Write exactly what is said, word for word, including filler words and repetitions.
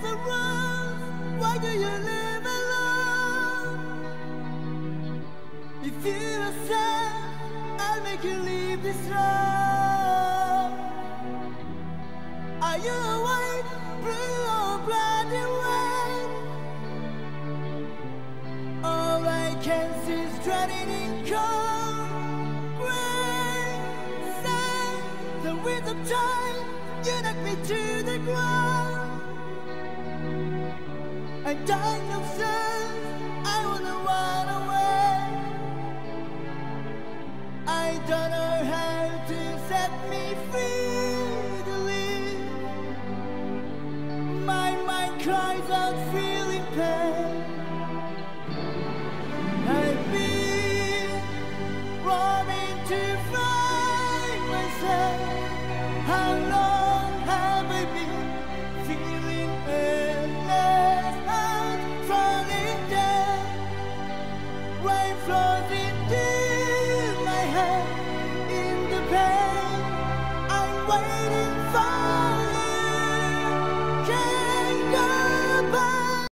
the rules. Why do you live alone? If you are sad, I'll make you leave this road. Are you white, blue or black and white? All I can see is drowning in cold gray sand. The wind of time, you knock me to the ground. I died of thirst, I wanna run away. I don't know how to set me free to live. My mind cries out feeling pain. I've been roaming to find myself. How long have I been feeling endless out, falling down? Rain flows into my head in the pain. I'm waiting for